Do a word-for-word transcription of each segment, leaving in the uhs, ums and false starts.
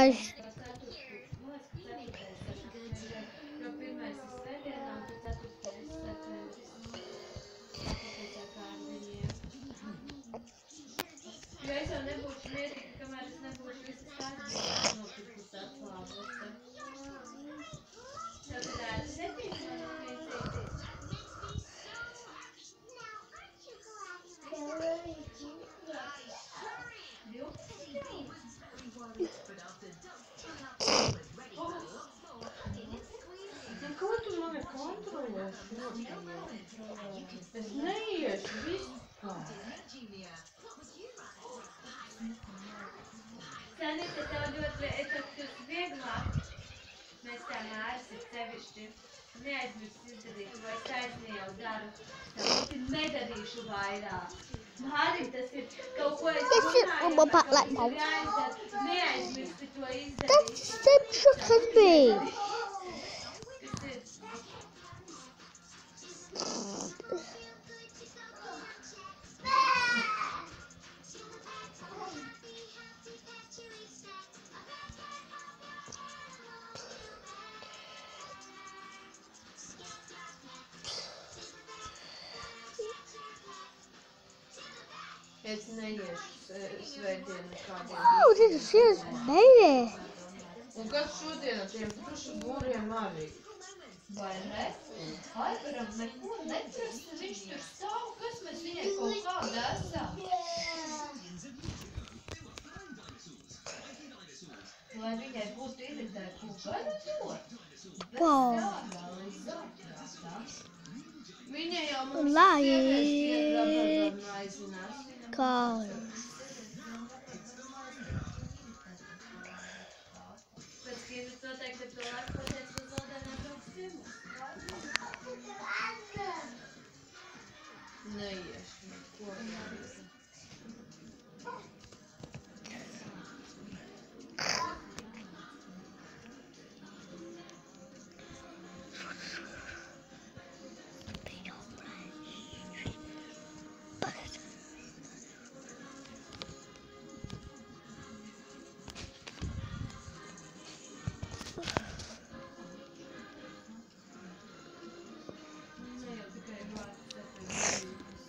vienkārši. Jo es jau nebūšu mierīga, kamēr es nebūšu visas kārtības nopirkus atslābos. Tev tad ēti nepīši man viencītīs? Ko tu mani kontrolēsi? Es neiešu vispār. Sanita, tev ļoti efektīvs vieglāk. Mēs tā mājas ir sevišķi. Neaizmirst izdarīt, ko es taisnī jau daru. Tāpēc nedarīšu vairāk. Mārim, tas ir kaut ko es runāju, kaut kas ir jāizdara. Neaizmirsti to izdarīt. That's the same trick as me. Kas ir? Es neiešu svētdienu kādiem. Oh, this is baby. Un kas šodien ar tiem pušu būriem arī? Vai ne? Aivaram neko neprasa, viņš tur stāv, kas mēs viņai kaut kāda esam. Lai viņai būtu iritēt kukaļu dot. Wow. Viņa jau mums Lai. sievieši iedrabardam aizinās. God. Pēc kīnas noteikti ar to laiku pateic uz zaudēnām brauks pirmos. Neiešu neko neiešu. Ne jau tikai vārds efektīvs.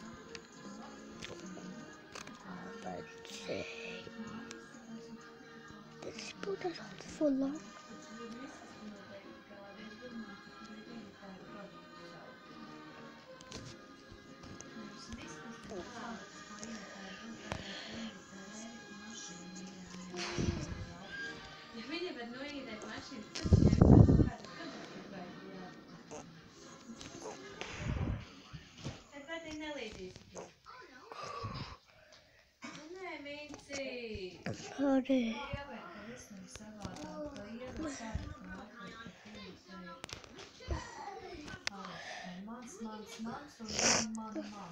This boat is not for long. Ja viņa var noiedēt mašīnu, tad viņai kāda kabāta. Tad vai te nelīdīsi tur? Nē, Minci. Sorry. Mans, mans, mans un man, man.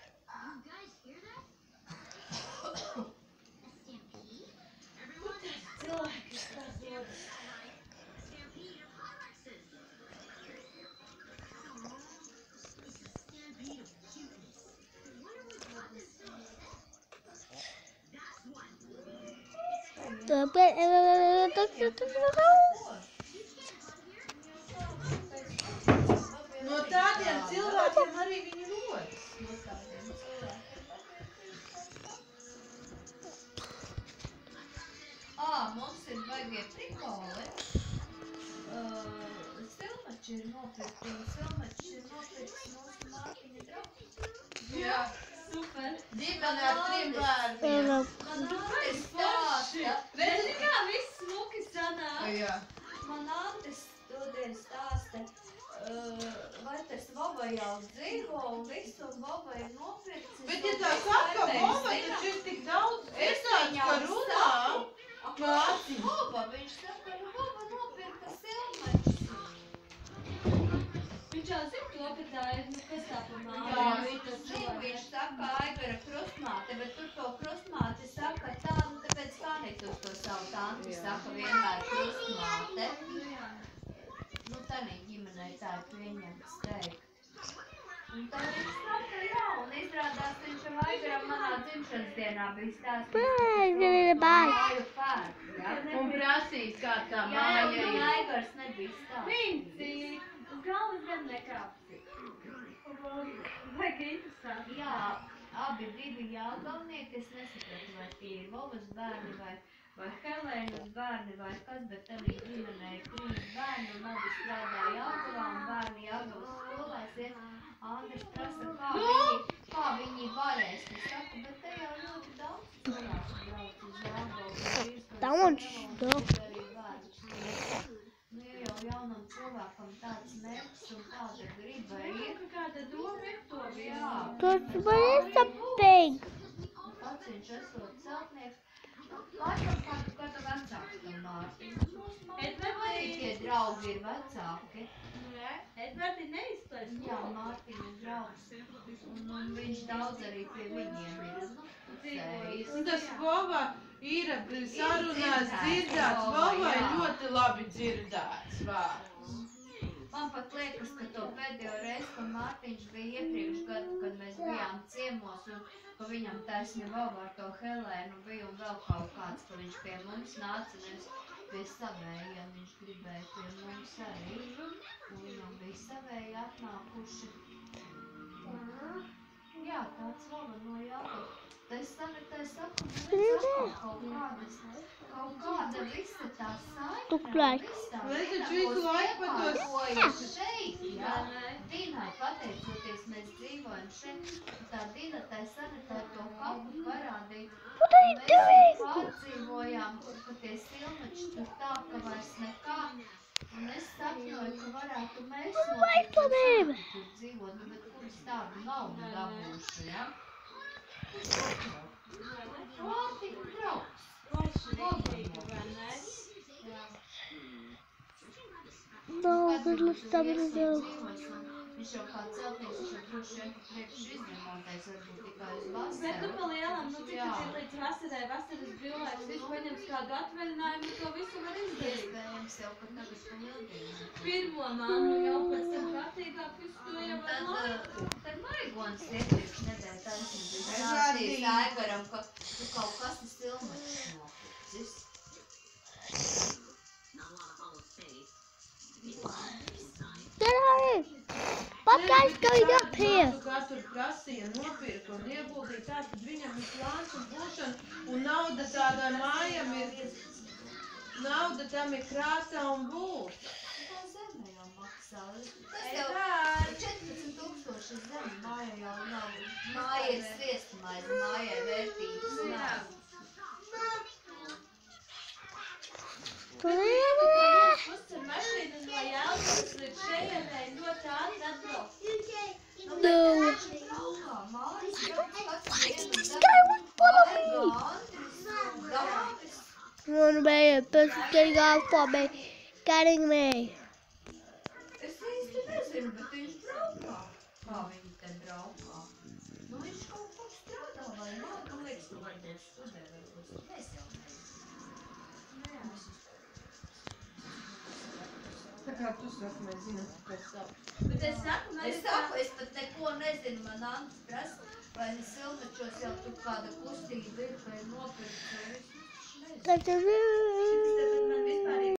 Cilvēki, kas dodas. No tādiem cilvēkiem arī viņi rodas. Ā, mums ir baigie prikoli. Silmači ir nopirkt, un Silmačs ir nopirkt mūsu mākiņa draugs. Jā. Super. Ģimene ar trim bērniem. Man ātes stāsta. Redzi, kā viss smuki sanāk. Jā. Man ātes todien stāsta, uh, vai tas Vova jau dzīvo un visu, un Vova ir nopirkts. Bet ja tā saka, Vova taču ir tik daudz esāds, ka runā. Māci. Vova, viņš saka, ka Vova nopirka Silmačs. Viņš jau zina to, ka tā ir, nu kas tā pa māju. Jā, viņš zina, viņš saka Aigara krustmāte, bet tur to krustmāte saka tā, nu tāpēc Kānītus to savu tanti saka vienmēr krustmāte. Nu tādā ģimenei tā ir pieņemts teikt. Un tad viņš saka, jā, un izrādās viņš ar Aigaram manā dzimšanas dienā bija stāstījis, Bye, bye. māju pērk, jā. Un prasīs, kā tā Jā, māja un ir. Aigars nebija stāstījis. Vinci! Uz galvas gan nekāpsi. Vajag interesanti. Jā, abi divi jāgalnieki, es nesapratu, vai tie ir Vovas bērni vai, vai Helēnas bērni vai kas, bet arī ģimenei trīs bērni un abi strādā Jāgavā un bērni Jāgavas skolās iet. Andris prasa, kā viņi, kā viņi varēs. Es saku, bet te jau ļoti daudz cilvēku brauc uz Jāgavu. Daudz, daudz. Arī bērns. Nu, ja jau jaunam cilvēkam tāds mērķis un tāda griba ir, Kāda doma ir to jā. Tas man ir sapīgi. Pats viņš esot celtnieks. Laikam kādu kādu vecāku tam Mārtiņu. Edvardi- Arī tie draugi ir vecāki. Edvardi neizpēc. Jā, Mārtiņa draugs. Un, un viņš daudz arī pie viņiem ir. Nu, dzīvojis. Un tas Vova ir sarunās dzirdēts, Vovai ļoti labi dzirdēts vārds. Man pat liekas, ka to pēdējo reizi, kad Mārtiņš bija iepriekš gadu, kad mēs bijām ciemos un ka viņam taisni Vova ar to Helēnu bija un vēl kaut kāds, ka viņš pie mums nāca, nevis pie savējiem, viņš gribēja pie mums arī. Un viņam bija savēji atnākuši. Jā, tāds Vova no Jāgava. Tā es tam ir tā es saku, redz atkal kaut kādas, kaut kāda visa tā saikne. Tu klāj. Mēs taču visu laiku pa tos- Iekārtojas šeit, jā. Dinai pateicoties mēs dzīvojam šeit, tā Dina tai sanitē to kapu parādīja. What are you doing? Mēs pārdzīvojām, ka tie silmeči tur tā, ka vairs nekā. Un es sapņoju, ka varētu mēs Wait for me. tur dzīvot, nu, bet kuras tādu naudu dabūšu, ja? Mārtiņa draugs. No, bet mums tam ir vēl. Viņš jau kā celtnieks, viņš jau droši vien priekš izremontēs, varbūt tikai uz vasaru. Bet nu pa lielam, nu cik Jā. tas ir līdz vasarai, vasaras brīvlaiks, viņš paņems kādu atvaļinājumu, to visu var izdarīt. Iespējams jau, ka tagad pa ildienu. Pirmo māmu jau pēc tam kārtīgāk visu to jau Un var tad, laist. uh, tad Maigons iepriekš nedēļ taisnība bija Es stāstījis radīju. Aigaram, ka tu kaut kas tas filmečs nopircis. Get out. What guy's going up here? Tu katru prasīja nopirka un ieguldīja tā, tad viņam ir plāns un būšana, un nauda tādai mājam ir, nauda tam ir krāsā un būs. Tā zeme jau maksā. Tas Ei, jau bērni! četrpadsmit tūkstoši zeme māja jau nav. Māja ir sviestmaize, mājai vērtības nav. Uzcer mašīnu no Jelgavas līdz šejienei ļoti ātri atbrauc. Nu, No. bet taču braukā mājas, brauc pats vienu Skyward follow me. Aiga, Andris un Gauris. Run away, a person getting off for me. Getting me. Es īsti nezinu, bet viņš braukā. Kā viņi te braukā? Nu, viņš kaut kur strādā vai nā? Man liekas, ka varbūt studē varbūt. Es jau nezinu. Nē, es Tā kā tu saki, mēs zinām, ka tas savu. Bet es saku, Es mēs saku, es pat neko nezinu, man Andris prasa, vai silmečos jau tur kāda kustība ir, vai nopirkt, vai viss. Ta-da-da. Cik es tagad man vispār